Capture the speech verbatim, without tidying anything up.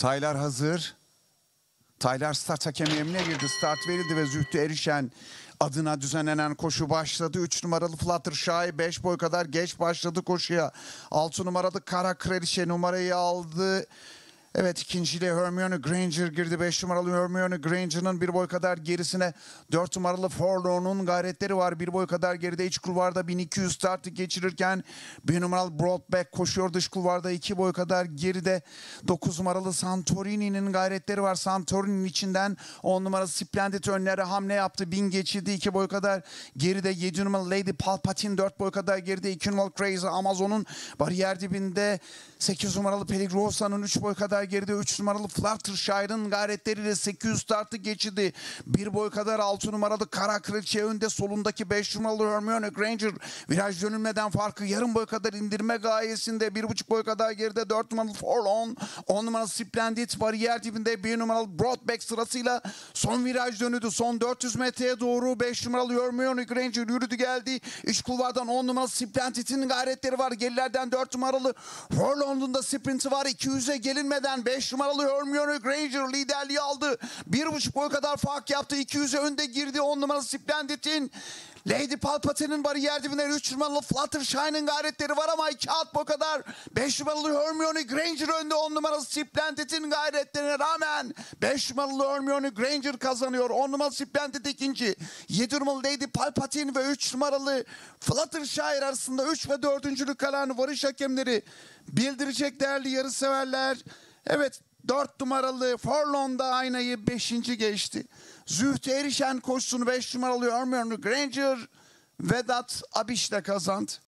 Taylar hazır. Taylar start hakemi emrine girdi. Start verildi ve Zühtü Erişen adına düzenlenen koşu başladı. üç numaralı Fluttershy beş boy kadar geç başladı koşuya. altı numaralı Kara Kraliçe numarayı aldı. Evet, ikinciyle Hermione Granger girdi. beş numaralı Hermione Granger'ın bir boy kadar gerisine dört numaralı Forlorn'un gayretleri var. Bir boy kadar geride iç kulvarda bin iki yüz startı geçirirken bir numaralı Broadback koşuyor dış kulvarda iki boy kadar geride. dokuz numaralı Santorini'nin gayretleri var. Santorini'nin içinden on numaralı Splendid önlere hamle yaptı. bin geçirdi iki boy kadar geride. yedi numaralı Lady Palpatine dört boy kadar geride. iki numaralı Crazy Amazon'un bariyer dibinde. sekiz numaralı Peligrosa'nın üç boy kadar geride. üç numaralı Fluttershy'ın gayretleriyle sekiz yüz startı geçirdi. bir boy kadar altı numaralı Kara Kraliçe önde. Solundaki beş numaralı Hermione Granger viraj dönülmeden farkı yarım boy kadar indirme gayesinde. bir buçuk boy kadar geride dört numaralı Forlorn. on numaralı Splendid bariyer dibinde. bir numaralı Broadback sırasıyla son viraj dönüldü. Son dört yüz metreye doğru beş numaralı Hermione Granger yürüdü geldi. İç kulvardan on numaralı Splendid'in gayretleri var. Gerilerden dört numaralı Forlorn'un da sprinti var. iki yüze gelinmeden beş numaralı Hermione Granger liderliği aldı. bir buçuk boy kadar fark yaptı. iki yüze önde girdi. on numaralı Splendid'in. Lady Palpatine'in bariyer dibinden üç numaralı Fluttershy'nin gayretleri var ama iki alt boy kadar beş numaralı Hermione Granger önde. on numaralı Splendid'in gayretlerine rağmen beş numaralı Hermione Granger kazanıyor. on numaralı Splendid ikinci. yedi numaralı Lady Palpatine ve üç numaralı Fluttershy arasında üç ve dördüncülük kalan varış hakemleri bildirecek değerli yarışseverler. Evet, dört numaralı Forlorn da aynayı beşinci geçti. Zühtü Erişen koşusunu beş numaralı Hermione Granger Vedat Abiş'le kazandı.